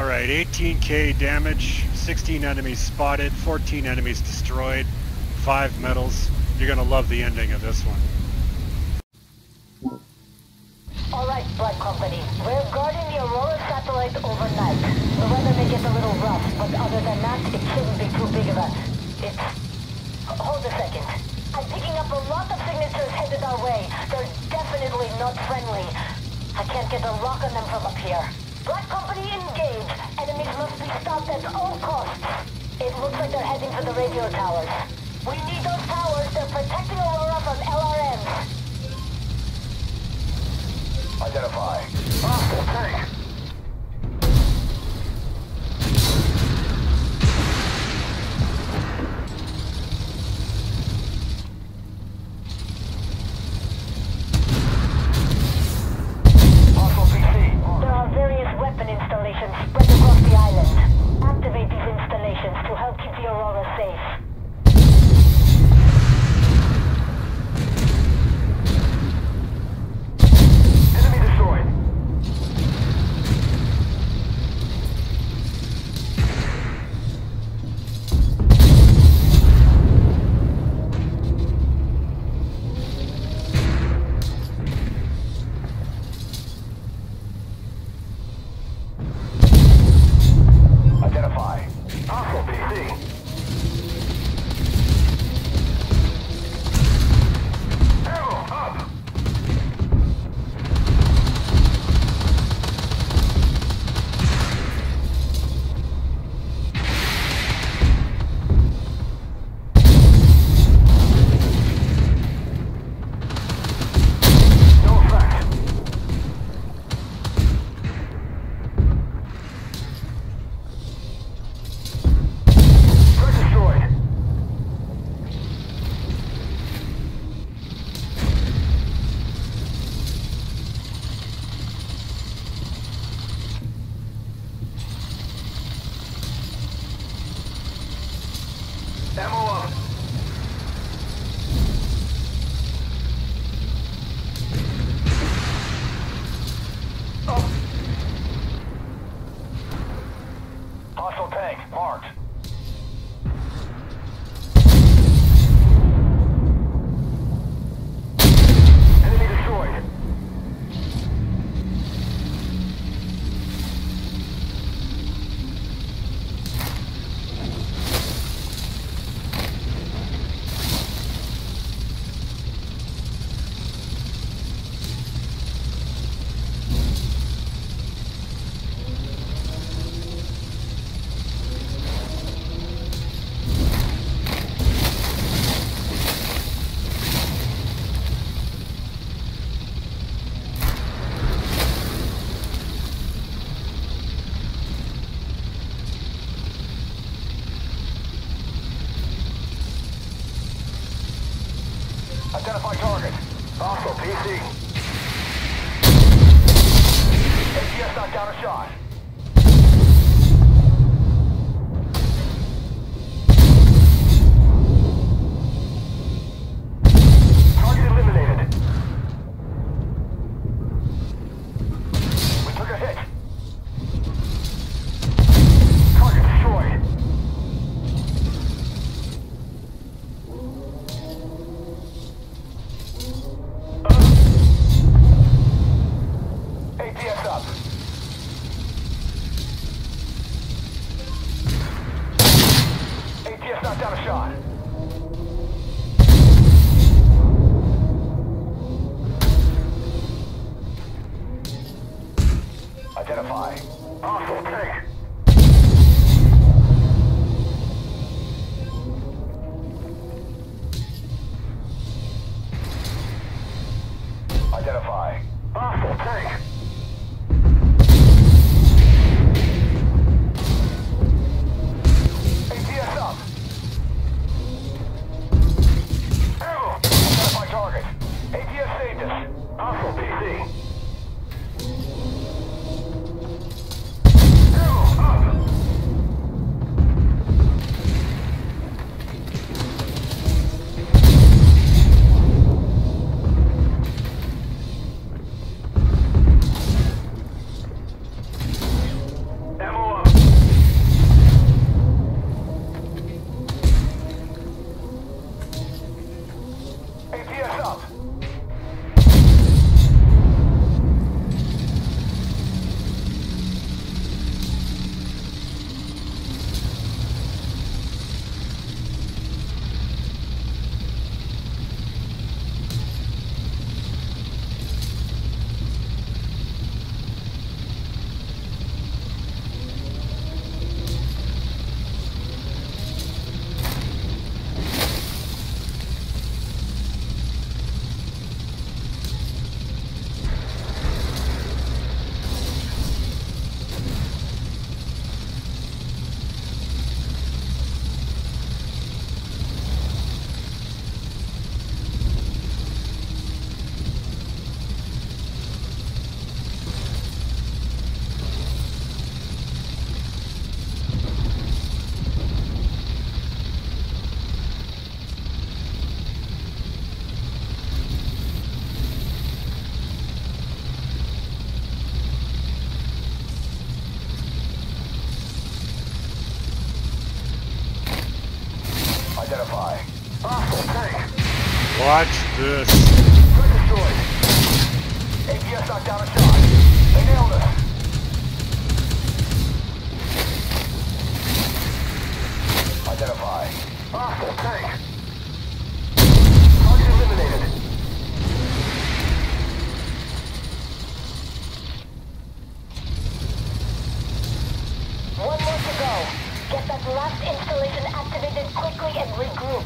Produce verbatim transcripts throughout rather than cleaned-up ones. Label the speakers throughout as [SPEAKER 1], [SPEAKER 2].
[SPEAKER 1] Alright, eighteen K damage, sixteen enemies spotted, fourteen enemies destroyed, five medals. You're gonna love the ending of this one.
[SPEAKER 2] Alright, Blood Company. We're guarding the Aurora satellite overnight. The weather may get a little rough, but other than that, it shouldn't be too big of a... It's... Hold a second. I'm picking up a lot of signatures headed our way. They're definitely not friendly. I can't get a lock on them from up here. Black Company engaged. Enemies must be stopped at all costs. It looks like they're heading for the radio towers. We need those towers. They're protecting Aurora from L R Ms.
[SPEAKER 3] Identify. Hostile tank. Hostile P C.
[SPEAKER 2] There are various weapon installations spread across the island. Activate these installations to help keep the Aurora safe.
[SPEAKER 3] Enemy destroyed. Identify. Hostile P C. Ammo up. No effect. Threat destroyed. Ammo up. Up. Hostile tank marked. Enemy destroyed. Identify target. Hostile P C. A T S knocked down a shot. Target eliminated. We took a hit. Target destroyed. A T S up. A T S knocked down a shot. Identify. Hostile tank. Identify. Hostile tank. A T S up. Ammo. Identify target. A T S saved us. Hostile P C. Ammo.
[SPEAKER 1] Watch this.
[SPEAKER 3] Threat destroyed. A P S knocked down a shot. They nailed us. Identify. Hostile tank. Target eliminated.
[SPEAKER 2] One more to go. Get that last installation activated quickly and regroup.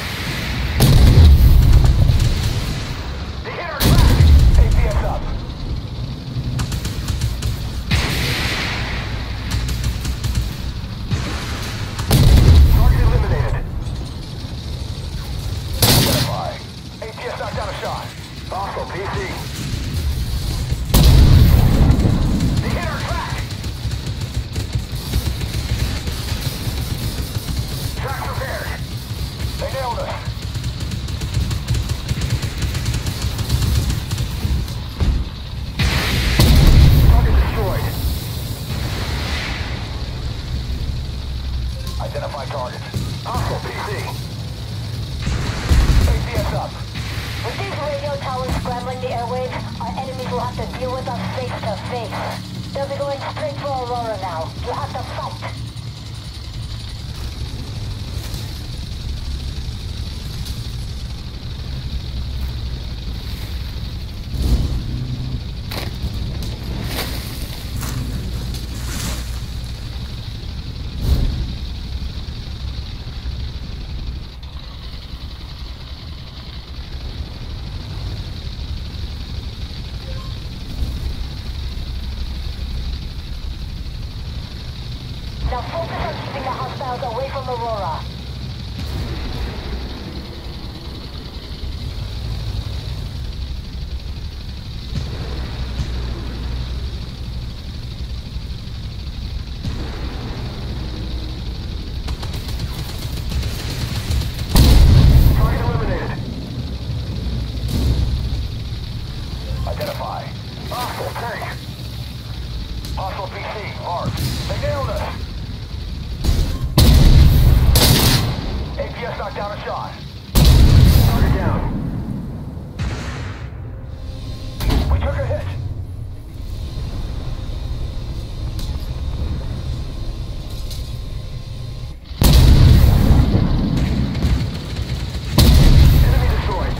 [SPEAKER 3] The inner track. A P S up. Target eliminated. Identify. A P S knocked down a shot. Hostile P C. The inner track. Track repaired. They nailed us. Target destroyed. Identify target. Hostile P C. A P S up.
[SPEAKER 2] With these radio towers scrambling the airwaves, our enemies will have to deal with us face to face. They'll be going straight for Aurora now. You have to fight. Now focus on keeping the hostiles away from Aurora.
[SPEAKER 3] Target eliminated. Identify. Hostile tank. Hostile P C, marked. They nailed us. A P S knocked down a shot. Target down. We took a hit. Enemy destroyed.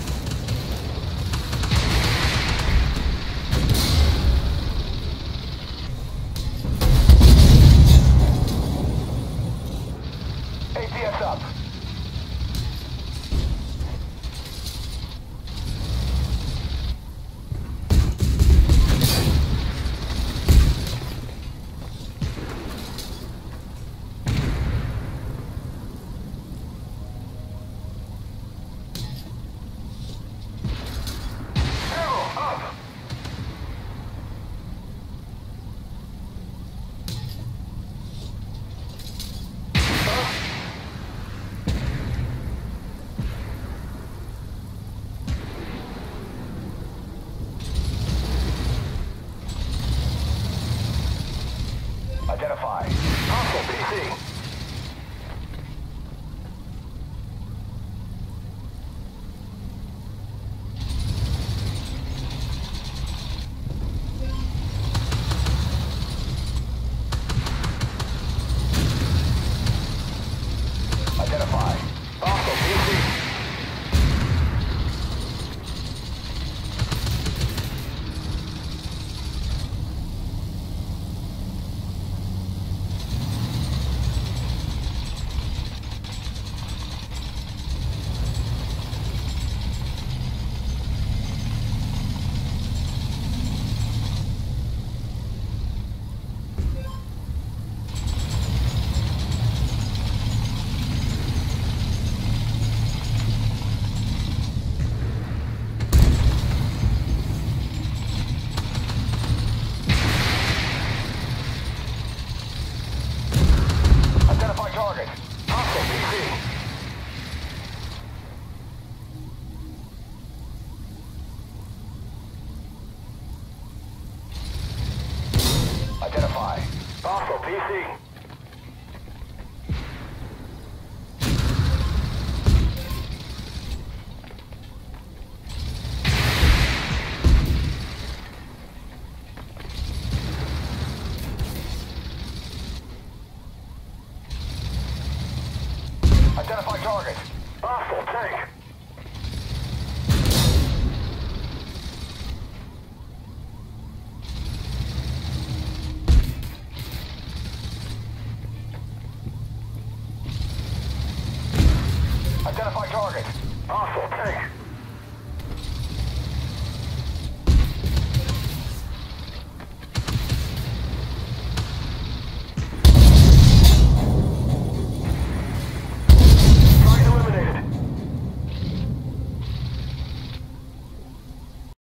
[SPEAKER 3] A P S up. Arrow up. Identify. Hostile P C. Identify. Hostile P C. Identify target. Hostile P C. Identify. Hostile P C.